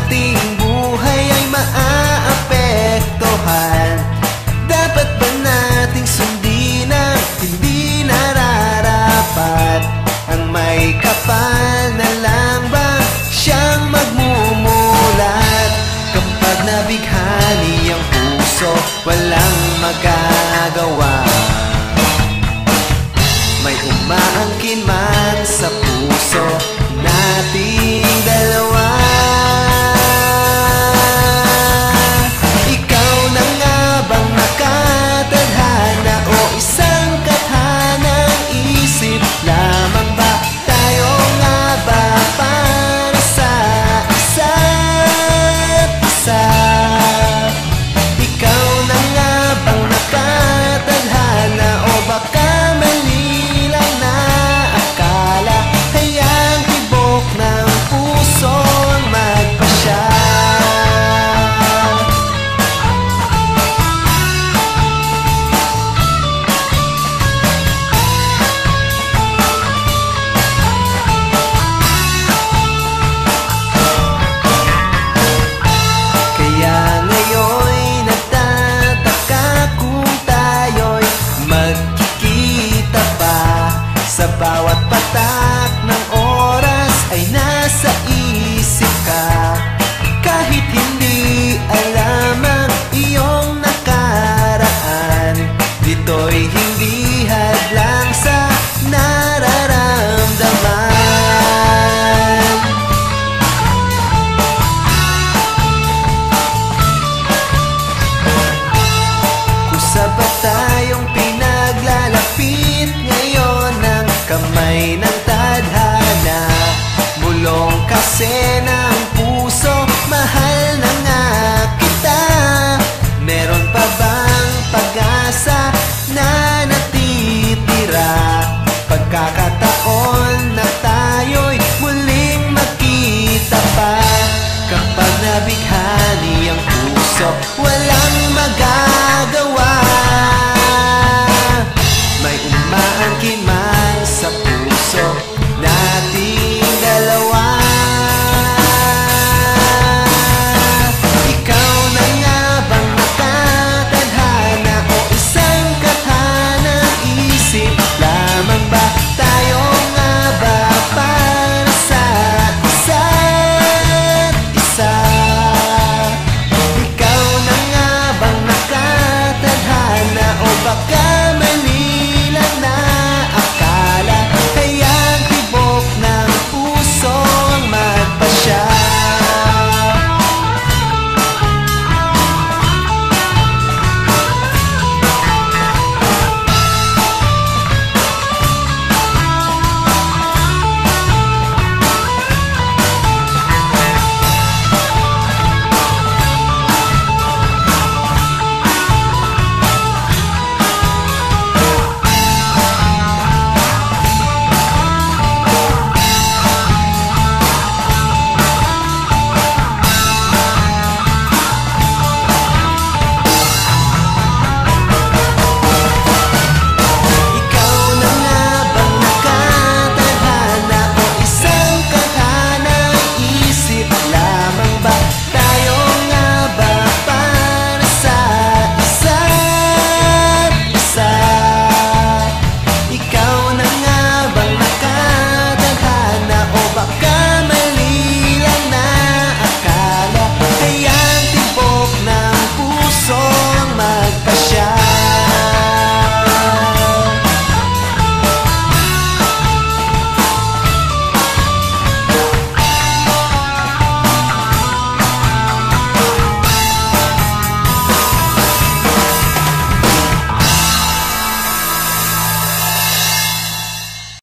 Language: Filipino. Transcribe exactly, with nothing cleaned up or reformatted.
ating buhay ay maaapektuhan. Dapat ba nating sundin ang hindi nararapat? Ang may kapal na lang ba siyang magmumulat? Kapag nabighani ang puso, walang magagawa. May umaangkin man sa puso nating dalawa. Ikaw na nga bang nakatadhana o isang kathanang isip lamang ba? Tayo nga ba para sa isa't isa? Ikaw na nga bang nakatadhana o baka mali lang na akala? Hayang tibok ng puso ang magpasya. Kaya ngayon'y nagtataka kung tayo'y magkikita pa. Sa bawat patak ng oras ay nasa isip ka. Kahit hindi alam ang iyong nakaraan, dito'y hindi hadlang sa nararamdaman. Kusa ba tayong pinaglalapit ngayon ng kamay ng tadhana? Bulong kasi ng puso, mahal na nga kita. Meron pa bang pag-asa na natitira? Pagkakataon na tayo'y muling magkita pa. Kapag nabighani ang puso, walang magagawa.